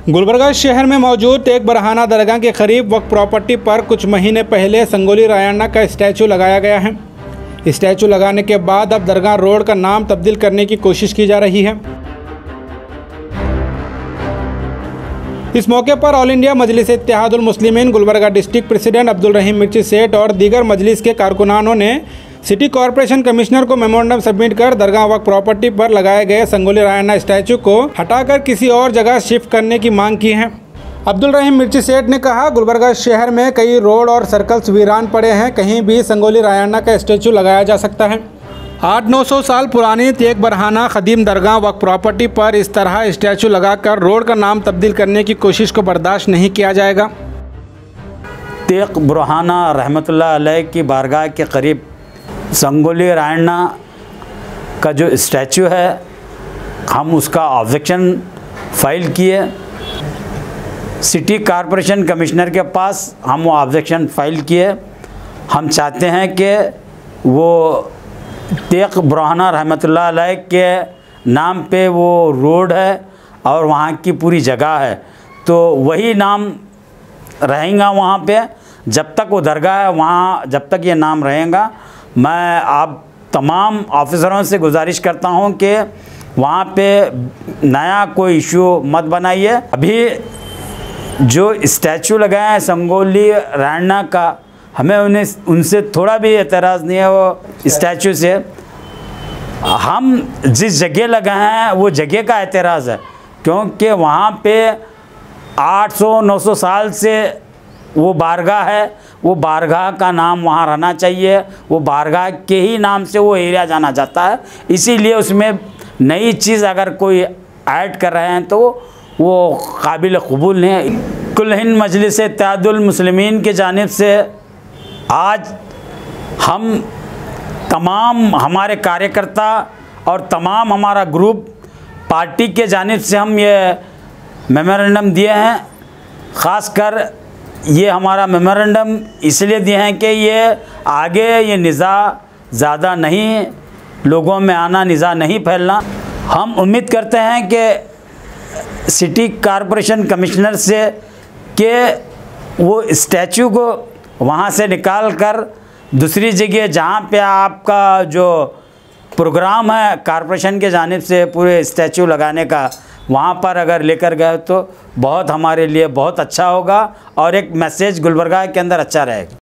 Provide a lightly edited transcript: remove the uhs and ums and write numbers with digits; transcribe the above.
गुलबर्गा शहर में मौजूद एक बरहाना दरगाह के करीब वक्फ प्रॉपर्टी पर कुछ महीने पहले संगोली रायण्णा का स्टैचू लगाया गया है। स्टैचू लगाने के बाद अब दरगाह रोड का नाम तब्दील करने की कोशिश की जा रही है। इस मौके पर all India Majlis Ittehadul Muslimeen Gulbarga district president Abdul Rahim Mirchi Seth और दीगर मजलिस के कारकुनानों ने सिटी कॉरपोरेशन कमिश्नर को मेमोरेंडम सबमिट कर दरगाह वक्फ प्रॉपर्टी पर लगाए गए संगोली रायण्णा स्टैचू को हटाकर किसी और जगह शिफ्ट करने की मांग की है। अब्दुल रहीम मिर्ची सेठ ने कहा, गुलबर्गा शहर में कई रोड और सर्कल्स वीरान पड़े हैं, कहीं भी संगोली रायण्णा का स्टैचू लगाया जा सकता है। 800-900 साल पुरानी तेग बरहाना खदीम दरगाह वक्फ प्रॉपर्टी पर इस तरह स्टैचू लगाकर रोड का नाम तब्दील करने की कोशिश को बर्दाश्त नहीं किया जाएगा। तेग बरहाना रहमतुल्लाह अलैह की बारगाह के करीब संगोली रायण्णा का जो स्टैचू है, हम उसका ऑब्जेक्शन फाइल किए। सिटी कॉरपोरेशन कमिश्नर के पास हम वो ऑब्जेक्शन फाइल किए। हम चाहते हैं कि वो तेग बरहाना रहमतुल्लाह अलैह के नाम पे वो रोड है और वहाँ की पूरी जगह है, तो वही नाम रहेगा वहाँ पे जब तक वो दरगाह है। वहाँ जब तक ये नाम रहेगा, मैं आप तमाम ऑफिसरों से गुजारिश करता हूँ कि वहाँ पे नया कोई इशू मत बनाइए। अभी जो स्टैचू लगाए हैं संगोली रायण्णा का, हमें उनसे थोड़ा भी एतराज़ नहीं है। वो स्टैचू से हम जिस जगह लगाए हैं वो जगह का एतराज़ है, क्योंकि वहाँ पे 800-900 साल से वो बारगाह है। वो बारगाह का नाम वहाँ रहना चाहिए। वो बारगाह के ही नाम से वो एरिया जाना जाता है, इसीलिए उसमें नई चीज़ अगर कोई ऐड कर रहे हैं तो वो काबिल कबूल नहीं है। कुल हिंद मजलिस इत्तेहादुल मुस्लिमीन की जानिब से आज हम तमाम हमारे कार्यकर्ता और तमाम हमारा ग्रुप पार्टी के जानिब से हम ये मेमोरेंडम दिए हैं। ख़ासकर ये हमारा मेमोरेंडम इसलिए दिए हैं कि ये आगे ये निज़ा ज़्यादा नहीं, लोगों में आना, निज़ा नहीं फैलना। हम उम्मीद करते हैं कि सिटी कॉरपोरेशन कमिश्नर से कि वो स्टैचू को वहाँ से निकाल कर दूसरी जगह जहाँ पे आपका जो प्रोग्राम है कॉरपोरेशन के जानिब से पूरे स्टैचू लगाने का, वहाँ पर अगर लेकर गए तो बहुत हमारे लिए बहुत अच्छा होगा और एक मैसेज गुलबर्गा के अंदर अच्छा रहेगा।